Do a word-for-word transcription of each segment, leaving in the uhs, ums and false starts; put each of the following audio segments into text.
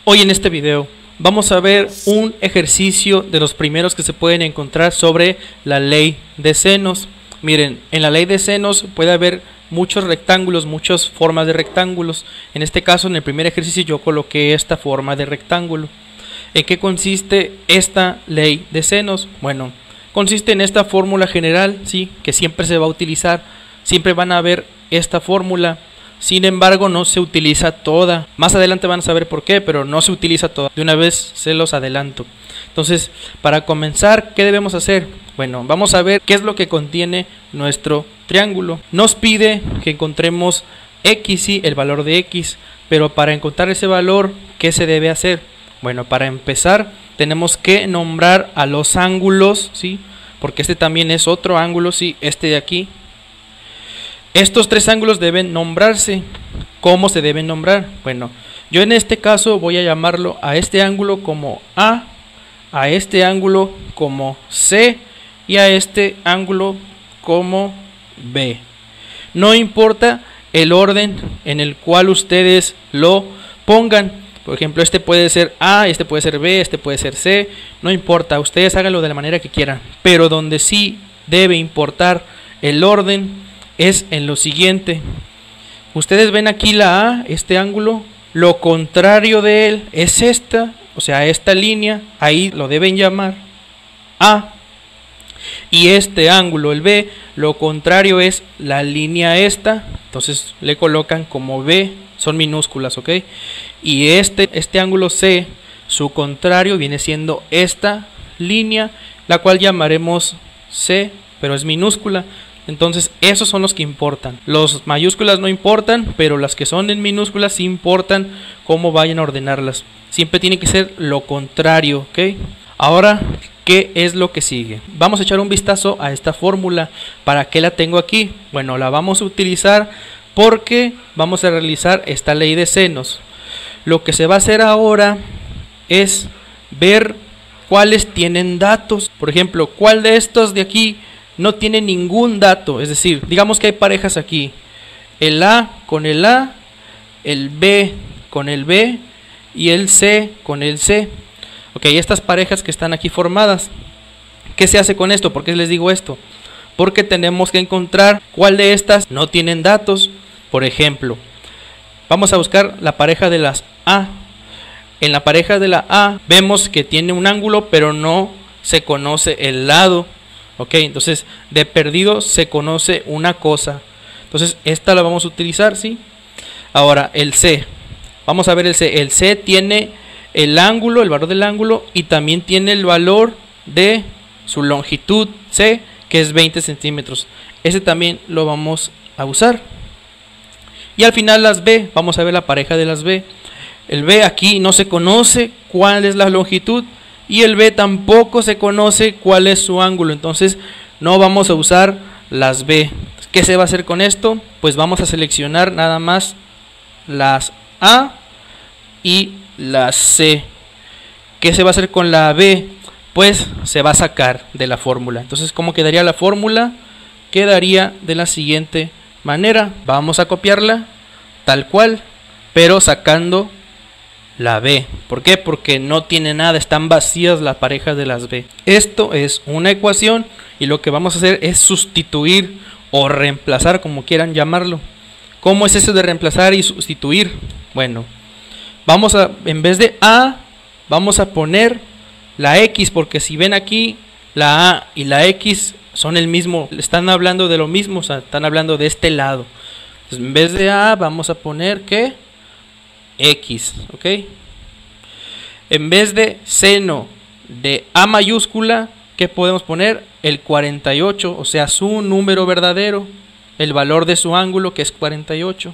Hoy en este video vamos a ver un ejercicio de los primeros que se pueden encontrar sobre la ley de senos. Miren, en la ley de senos puede haber muchos rectángulos, muchas formas de rectángulos. En este caso, en el primer ejercicio yo coloqué esta forma de rectángulo. ¿En qué consiste esta ley de senos? Bueno, consiste en esta fórmula general, sí, que siempre se va a utilizar. Siempre van a ver esta fórmula. Sin embargo, no se utiliza toda. Más adelante van a saber por qué, pero no se utiliza toda. De una vez se los adelanto. Entonces, para comenzar, ¿qué debemos hacer? Bueno, vamos a ver qué es lo que contiene nuestro triángulo. Nos pide que encontremos X, sí, el valor de X. Pero para encontrar ese valor, ¿qué se debe hacer? Bueno, para empezar, tenemos que nombrar a los ángulos, ¿sí? Porque este también es otro ángulo, sí, este de aquí. Estos tres ángulos deben nombrarse. ¿Cómo se deben nombrar? Bueno, yo en este caso voy a llamarlo a este ángulo como A, a este ángulo como C y a este ángulo como B. No importa el orden en el cual ustedes lo pongan. Por ejemplo, este puede ser A, este puede ser B, este puede ser C. No importa, ustedes háganlo de la manera que quieran. Pero donde sí debe importar el orden es en lo siguiente. Ustedes ven aquí la A, este ángulo, lo contrario de él es esta, o sea, esta línea, ahí lo deben llamar A. Y este ángulo, el B, lo contrario es la línea esta, entonces le colocan como B, son minúsculas, ¿ok? Y este, este ángulo C, su contrario viene siendo esta línea, la cual llamaremos C, pero es minúscula. Entonces esos son los que importan. Los mayúsculas no importan, pero las que son en minúsculas sí importan cómo vayan a ordenarlas. Siempre tiene que ser lo contrario, ¿ok? Ahora, ¿qué es lo que sigue? Vamos a echar un vistazo a esta fórmula. ¿Para qué la tengo aquí? Bueno, la vamos a utilizar porque vamos a realizar esta ley de senos. Lo que se va a hacer ahora es ver cuáles tienen datos. Por ejemplo, ¿cuál de estos de aquí no tiene ningún dato? Es decir, digamos que hay parejas aquí, el A con el A, el B con el B y el C con el C. Ok, estas parejas que están aquí formadas, ¿qué se hace con esto? ¿Por qué les digo esto? Porque tenemos que encontrar cuál de estas no tienen datos. Por ejemplo, vamos a buscar la pareja de las A. En la pareja de la A vemos que tiene un ángulo, pero no se conoce el lado. Ok, entonces de perdido se conoce una cosa. Entonces esta la vamos a utilizar, ¿sí? Ahora el C. Vamos a ver el C. El C tiene el ángulo, el valor del ángulo, y también tiene el valor de su longitud C, que es veinte centímetros. Ese también lo vamos a usar. Y al final las B. Vamos a ver la pareja de las B. El B aquí no se conoce cuál es la longitud. Y el B tampoco se conoce cuál es su ángulo, entonces no vamos a usar las B. ¿Qué se va a hacer con esto? Pues vamos a seleccionar nada más las A y las C. ¿Qué se va a hacer con la B? Pues se va a sacar de la fórmula. Entonces, ¿cómo quedaría la fórmula? Quedaría de la siguiente manera. Vamos a copiarla tal cual, pero sacando la B. ¿Por qué? Porque no tiene nada, están vacías las parejas de las B. Esto es una ecuación y lo que vamos a hacer es sustituir o reemplazar, como quieran llamarlo. ¿Cómo es eso de reemplazar y sustituir? Bueno, vamos a, en vez de A, vamos a poner la X, porque si ven aquí, la A y la X son el mismo, están hablando de lo mismo, o sea, están hablando de este lado. Entonces, en vez de A, vamos a poner ¿qué? X, ok. En vez de seno de A mayúscula, ¿qué podemos poner? El cuarenta y ocho, o sea, su número verdadero, el valor de su ángulo, que es cuarenta y ocho.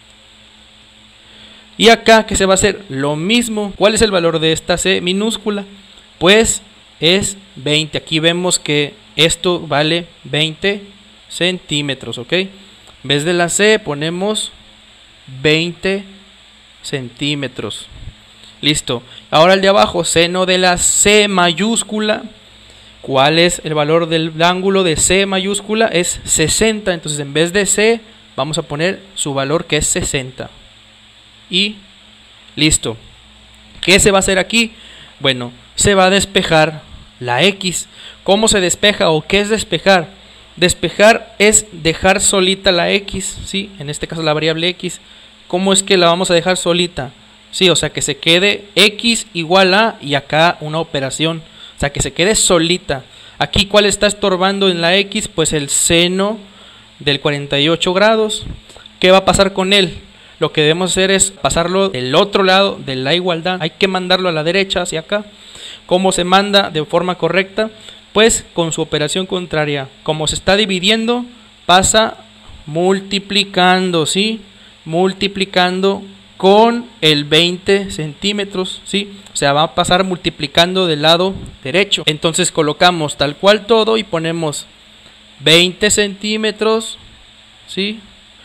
Y acá, ¿qué se va a hacer? Lo mismo. ¿Cuál es el valor de esta C minúscula? Pues es veinte. Aquí vemos que esto vale veinte centímetros, ok. En vez de la C ponemos veinte centímetros. Listo. Ahora el de abajo, seno de la C mayúscula. ¿Cuál es el valor del ángulo de C mayúscula? Es sesenta. Entonces en vez de C vamos a poner su valor, que es sesenta. Y listo. ¿Qué se va a hacer aquí? Bueno, se va a despejar la X. ¿Cómo se despeja o qué es despejar? Despejar es dejar solita la X, ¿sí? En este caso la variable X. ¿Cómo es que la vamos a dejar solita? Sí, o sea que se quede X igual a y acá una operación. O sea que se quede solita. Aquí, ¿cuál está estorbando en la X? Pues el seno del cuarenta y ocho grados. ¿Qué va a pasar con él? Lo que debemos hacer es pasarlo del otro lado de la igualdad. Hay que mandarlo a la derecha, hacia acá. ¿Cómo se manda de forma correcta? Pues con su operación contraria. Como se está dividiendo, pasa multiplicando, ¿sí? Multiplicando con el veinte centímetros, ¿sí? O sea, va a pasar multiplicando del lado derecho. Entonces colocamos tal cual todo y ponemos veinte centímetros, ¿sí?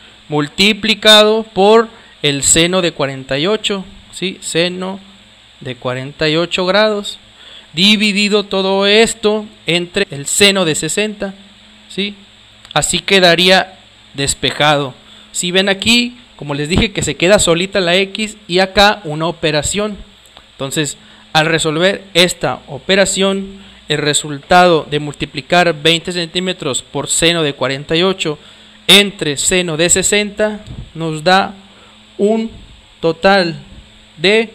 Multiplicado por el seno de cuarenta y ocho, ¿sí? Seno de cuarenta y ocho grados, dividido todo esto entre el seno de sesenta, ¿sí? Así quedaría despejado. Si ven aquí, como les dije, que se queda solita la X y acá una operación. Entonces, al resolver esta operación, el resultado de multiplicar veinte centímetros por seno de cuarenta y ocho entre seno de sesenta nos da un total de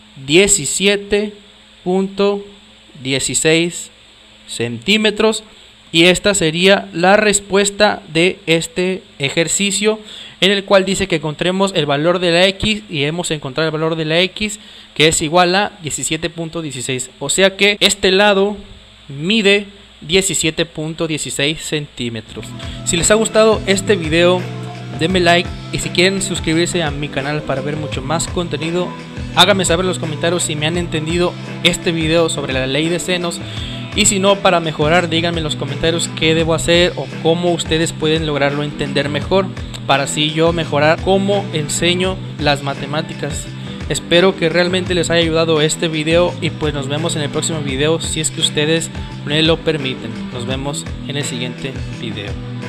diecisiete punto dieciséis centímetros. Y esta sería la respuesta de este ejercicio, en el cual dice que encontremos el valor de la X y hemos encontrado el valor de la X, que es igual a diecisiete punto dieciséis. O sea que este lado mide diecisiete punto dieciséis centímetros. Si les ha gustado este video, denme like, y si quieren suscribirse a mi canal para ver mucho más contenido, háganme saber en los comentarios si me han entendido este video sobre la ley de senos. Y si no, para mejorar, díganme en los comentarios qué debo hacer o cómo ustedes pueden lograrlo entender mejor, para así yo mejorar cómo enseño las matemáticas. Espero que realmente les haya ayudado este video y pues nos vemos en el próximo video, si es que ustedes me lo permiten. Nos vemos en el siguiente video.